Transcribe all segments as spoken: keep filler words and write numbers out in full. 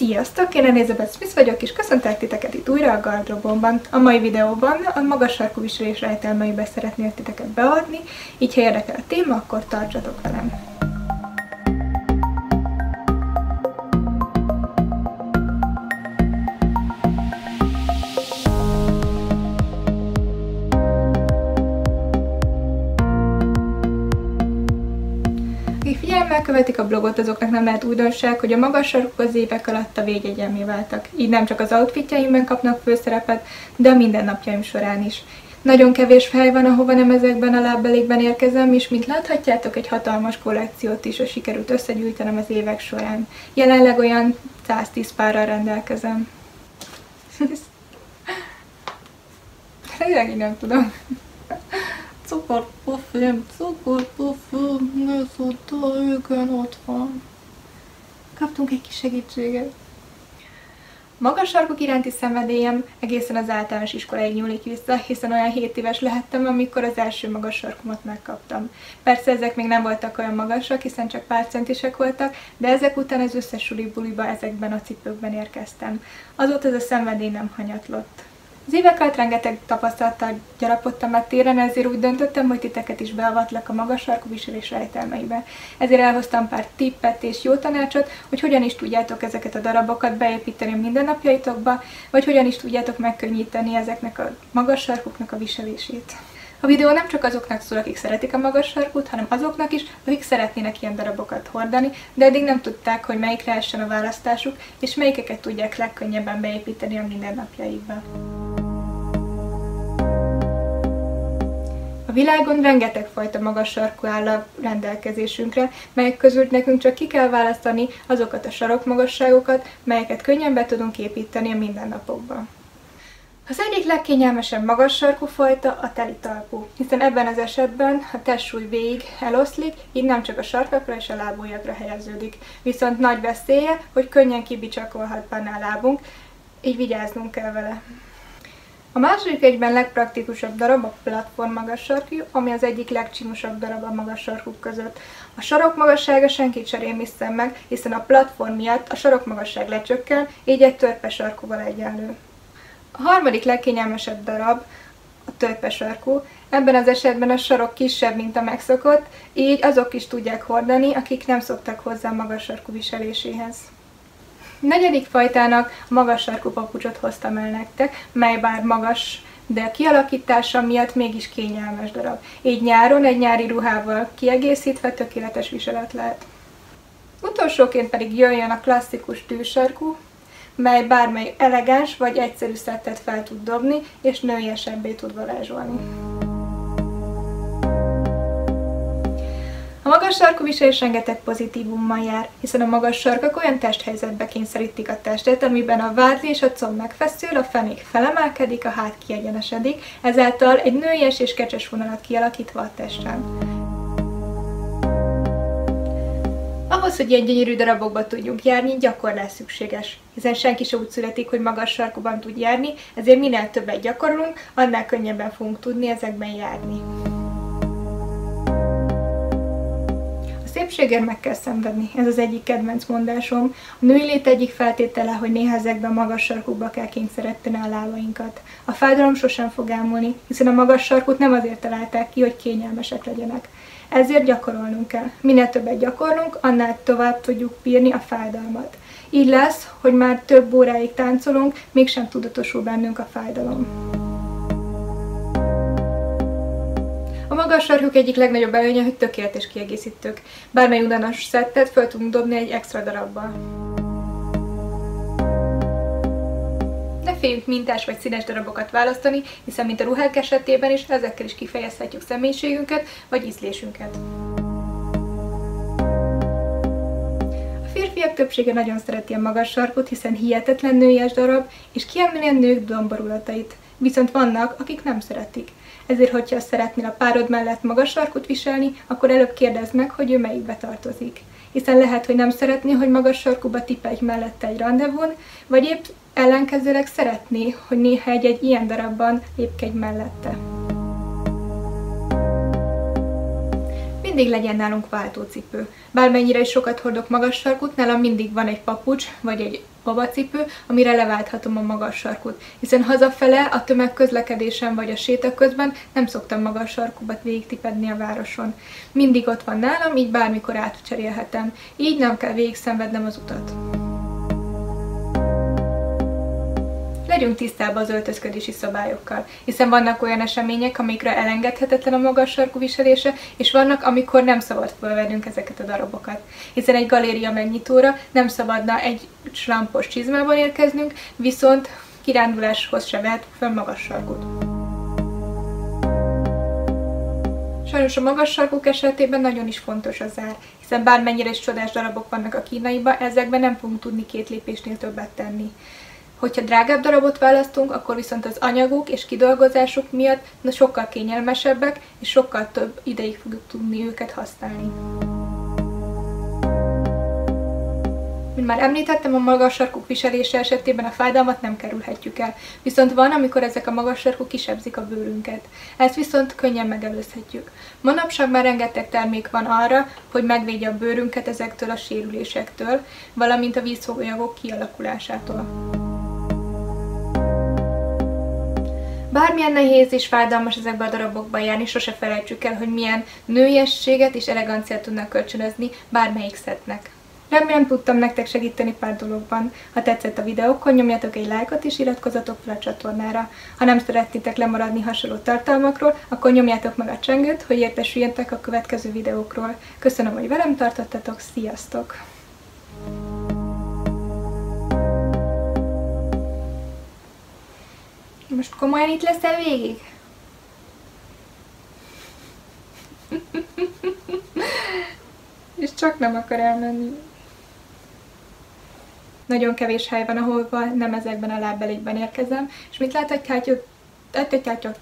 Sziasztok! Én Elizabeth Smith vagyok, és köszöntök titeket itt újra a gardróbomban. A mai videóban a magas sarkú viselés rejtelmeibe szeretnék titeket beadni, így ha érdekel a téma, akkor tartsatok velem! Akik figyelemmel követik a blogot, azoknak nem lehet újdonság, hogy a magas sarkúk az évek alatt a védjegyemmé váltak. Így nem csak az outfitjaimben kapnak főszerepet, de a mindennapjaim során is. Nagyon kevés hely van, ahova nem ezekben a lábbelékben érkezem, és mint láthatjátok, egy hatalmas kollekciót is sikerült összegyűjtenem az évek során. Jelenleg olyan száztíz párral rendelkezem. Tényleg így nem tudom. Cukorpofém, cukorpofém, nézzétek, igen, ott van. Kaptunk egy kis segítséget. Magas sarkok iránti szenvedélyem egészen az általános iskoláig nyúlik vissza, hiszen olyan hét éves lehettem, amikor az első magas sarkumat megkaptam. Persze ezek még nem voltak olyan magasak, hiszen csak pár centisek voltak, de ezek után az összes suli buliba ezekben a cipőkben érkeztem. Azóta ez a szenvedély nem hanyatlott. Az évek alatt rengeteg tapasztalattal gyarapodtam meg téren, ezért úgy döntöttem, hogy titeket is beavatlak a magas sarkú viselés rejtelmeibe. Ezért elhoztam pár tippet és jó tanácsot, hogy hogyan is tudjátok ezeket a darabokat beépíteni a mindennapjaitokba, vagy hogyan is tudjátok megkönnyíteni ezeknek a magas sarkuknak a viselését. A videó nem csak azoknak szól, akik szeretik a magas sarkút, hanem azoknak is, akik szeretnének ilyen darabokat hordani, de eddig nem tudták, hogy melyikre essen a választásuk, és melyikeket tudják legkönnyebben beépíteni a mindennapjaikba. A világon rengeteg fajta magas sarkú áll a rendelkezésünkre, melyek közül nekünk csak ki kell választani azokat a sarokmagasságokat, melyeket könnyen be tudunk építeni a mindennapokban. Az egyik legkényelmesebb magas sarkú fajta a teli talpú, hiszen ebben az esetben a testsúly végig eloszlik, így nem csak a sarkakra és a lábujjakra helyeződik. Viszont nagy veszélye, hogy könnyen kibicsakolhat benne a lábunk, így vigyáznunk kell vele. A második egyben legpraktikusabb darab a platform magas sarkú, ami az egyik legcsinosabb darab a magas sarkúk között. A sarok magassága senkit sem rémisszen meg, hiszen a platform miatt a sarok magasság lecsökken, így egy törpe sarkúval egyenlő. A harmadik legkényelmesebb darab a törpe sarkú. Ebben az esetben a sarok kisebb, mint a megszokott, így azok is tudják hordani, akik nem szoktak hozzá a magas sarkú viseléséhez. A negyedik fajtának a magas sarkú papucsot hoztam el nektek, mely bár magas, de a kialakítása miatt mégis kényelmes darab. Így nyáron egy nyári ruhával kiegészítve tökéletes viselet lehet. Utolsóként pedig jöjjön a klasszikus tűsarkú, mely bármely elegáns vagy egyszerű szettet fel tud dobni, és nőiesebbé tud varázsolni. A magas sarkú viselés rengeteg pozitívummal jár, hiszen a magas sarkak olyan testhelyzetbe kényszerítik a testet, amiben a vádli és a comb megfeszül, a fenék felemelkedik, a hát kiegyenesedik, ezáltal egy nőies és kecses vonalat kialakítva a testen. Ahhoz, hogy ilyen gyönyörű darabokba tudjunk járni, gyakorlás szükséges, hiszen senki sem úgy születik, hogy magas sarkúban tud járni, ezért minél többet gyakorolunk, annál könnyebben fogunk tudni ezekben járni. A szépségért meg kell szenvedni, ez az egyik kedvenc mondásom. A női lét egyik feltétele, hogy néha ezekben a magas sarkúkba kell kényszeríteni a lábainkat. A fájdalom sosem fog elmúlni, hiszen a magas sarkút nem azért találták ki, hogy kényelmesek legyenek. Ezért gyakorolnunk kell. Minél többet gyakorlunk, annál tovább tudjuk bírni a fájdalmat. Így lesz, hogy már több óráig táncolunk, mégsem tudatosul bennünk a fájdalom. A magas sarkúk egyik legnagyobb előnye, hogy tökéletes kiegészítők. Bármely unalmas szettet fel tudunk dobni egy extra darabbal. Ne féljünk mintás vagy színes darabokat választani, hiszen mint a ruhák esetében is, ezekkel is kifejezhetjük személyiségünket vagy ízlésünket. A férfiak többsége nagyon szereti a magas sarkút, hiszen hihetetlen nőies darab, és kiemeli a nők domborulatait. Viszont vannak, akik nem szeretik. Ezért, hogyha szeretnél a párod mellett magas sarkút viselni, akkor előbb kérdezd meg, hogy ő melyikbe tartozik. Hiszen lehet, hogy nem szeretné, hogy magas sarkúba tippelj mellette egy randevún, vagy épp ellenkezőleg szeretné, hogy néha egy-egy ilyen darabban lépkedj mellette. Mindig legyen nálunk váltócipő. Bármennyire is sokat hordok magas sarkút, nálam mindig van egy papucs, vagy egy babacipő, amire leválthatom a magas sarkút. Hiszen hazafele, a tömegközlekedésen vagy a séta közben nem szoktam magas sarkúbat végigtipedni a városon. Mindig ott van nálam, így bármikor átcserélhetem. Így nem kell végig szenvednem az utat. Legyünk tisztában az öltözködési szabályokkal, hiszen vannak olyan események, amikre elengedhetetlen a magas sarkú viselése, és vannak, amikor nem szabad felvennünk ezeket a darabokat. Hiszen egy galéria megnyitóra nem szabadna egy slampos csizmában érkeznünk, viszont kiránduláshoz se vehet fel magas sarkút. Sajnos a magas sarkúk esetében nagyon is fontos a zár, hiszen bármennyire is csodás darabok vannak a kínaiban, ezekben nem fogunk tudni két lépésnél többet tenni. Hogyha drágább darabot választunk, akkor viszont az anyaguk és kidolgozásuk miatt na, sokkal kényelmesebbek, és sokkal több ideig fogjuk tudni őket használni. Mint már említettem, a magas sarkúk viselése esetében a fájdalmat nem kerülhetjük el, viszont van, amikor ezek a magas sarkúk kisebzik a bőrünket. Ezt viszont könnyen megelőzhetjük. Manapság már rengeteg termék van arra, hogy megvédje a bőrünket ezektől a sérülésektől, valamint a vízfolyagok kialakulásától. Bármilyen nehéz és fájdalmas ezekben a darabokban járni, sose felejtsük el, hogy milyen nőiességet és eleganciát tudnak kölcsönözni bármelyik szettnek. Remélem tudtam nektek segíteni pár dologban. Ha tetszett a videó, akkor nyomjatok egy lájkot és iratkozzatok fel a csatornára. Ha nem szeretnétek lemaradni hasonló tartalmakról, akkor nyomjátok meg a csengőt, hogy értesüljetek a következő videókról. Köszönöm, hogy velem tartottatok, sziasztok! Most komolyan itt leszel végig? És csak nem akar elmenni. Nagyon kevés hely van, ahol nem ezekben a lábbelékben érkezem. És mit láthatjátok? Láthatjátok?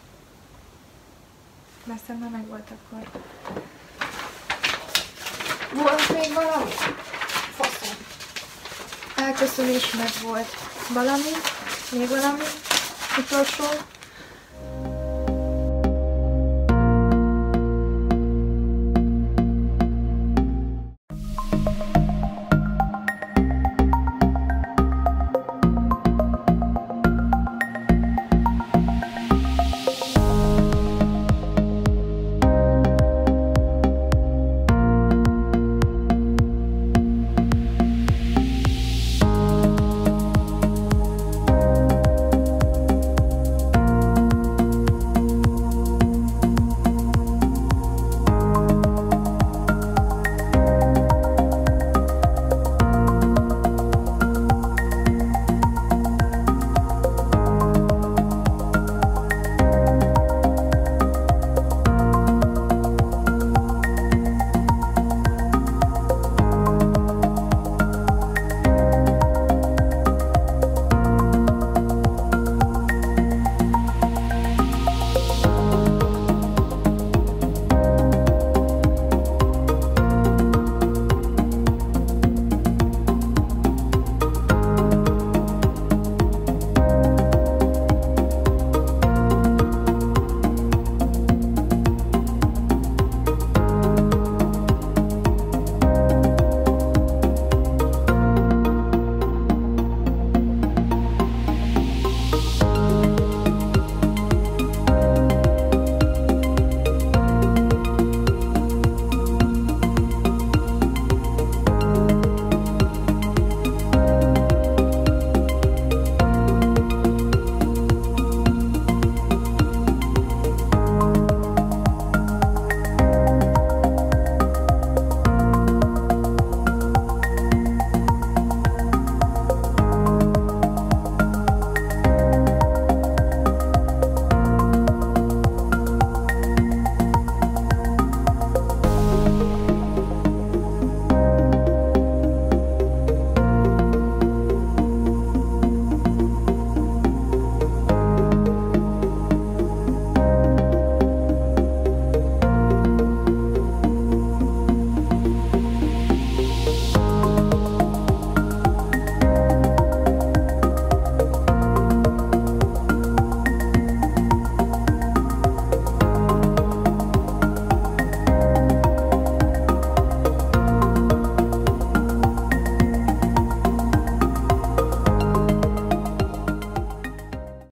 Veszem, már meg volt akkor. Volt még valami? Faszom. Elköszönés meg volt. Valami? Még valami? Utolsó?